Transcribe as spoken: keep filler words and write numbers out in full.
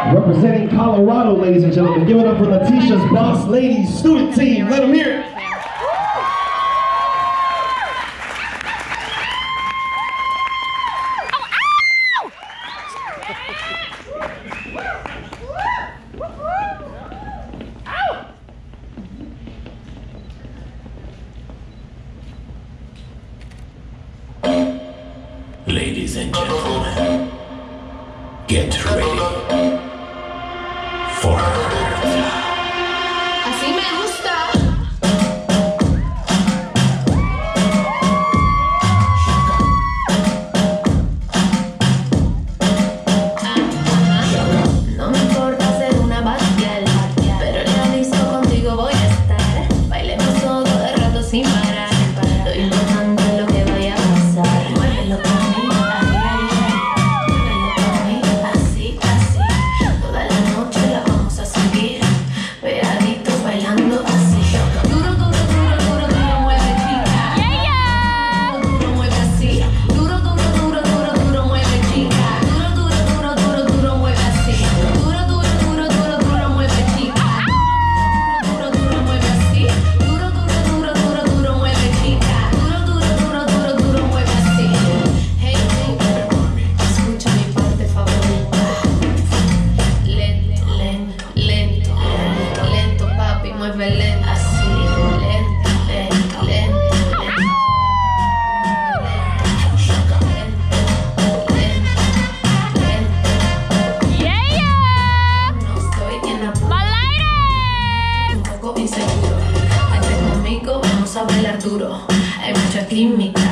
Representing Colorado, ladies and gentlemen. Give it up for Letitia's Boss Ladies student team. Let them hear it. Ladies and gentlemen, get ready for Así me gusta. No me importa ser una batial, pero en la disco contigo voy a estar. Bailemos todo el rato sin parar. Lo importante es lo que vaya a pasar. Muévelo conmigo, ay, ay, ay. Muévelo conmigo, así, así. Toda la noche la vamos a seguir. Pegaditos bailando así. Duro, duro, duro, duro, duro, mueve chica. Duro, duro, mueve así. Duro, duro, duro, duro, duro, mueve chica. Duro, duro, duro, duro, duro, mueve así. Duro, duro, duro, duro, duro, mueve chica. Duro, duro, mueve así. Duro, duro, duro, duro, duro, mueve chica. Duro, duro, duro, duro, duro, mueve así. Hey, hey, escucha mi parte favorita. Lento, lento, lento, lento, lento, papi, mueve lento, así, lento, lento, lento, lento. No estoy en la puta, un poco inseguro. Vente conmigo, vamos a bailar duro. Hay mucha química.